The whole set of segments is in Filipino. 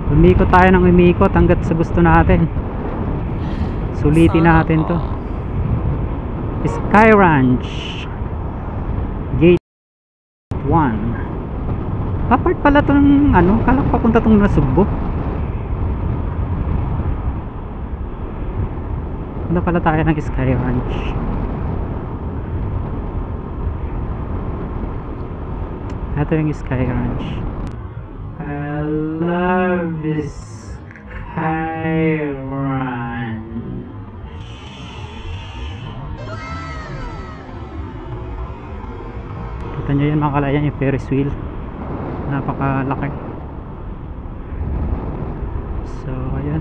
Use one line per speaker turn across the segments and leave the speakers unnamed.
Umikot tayo ng umikot hanggat sa gusto natin. Sulitin natin to. Sky Ranch Gate 1. Apart pala itong ano, kalak papunta itong Nasugbo. Punta pala tayo ng Sky Ranch. Ito yung Sky Ranch. I love this Sky Ranch. Kita nyo yun mga kalayan, yung Ferris wheel. Napakalaki. So ayan.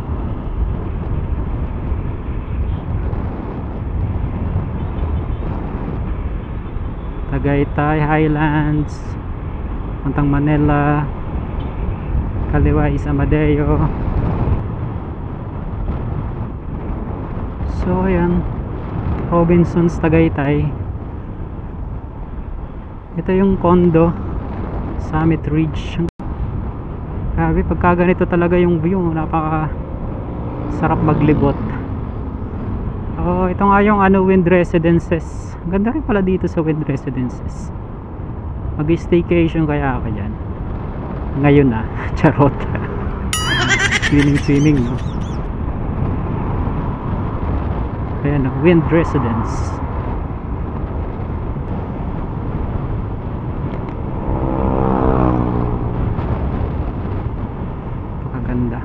Tagaytay Highlands, puntang Manila, kaliwa is Amadeo. So ayan, Robinsons Tagaytay. Ito yung condo, Summit Ridge. Grabe, pagka ganito talaga yung view, napaka sarap maglibot. Oh, ito nga yung ano, Wind Residences. Ganda rin pala dito sa Wind Residences. Mag-staycation kaya ako dyan. Ngayon na, charot. Swimming, no? Ayan, no? Wind Residence. Pakaganda.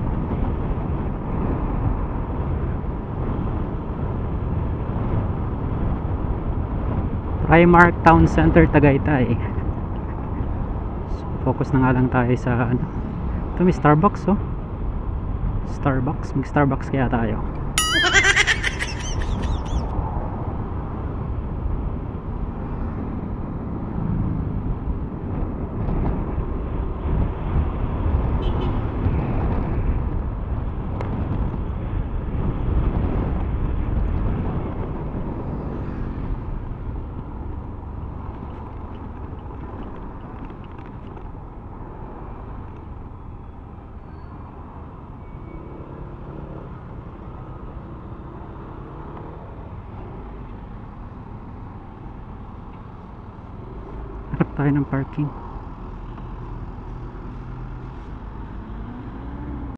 Primark Town Center Tagaytay. So, focus na nga lang tayo sa ano. Ito may Starbucks, oh. Starbucks, mag Starbucks kaya tayo. Harap tayo ng parking.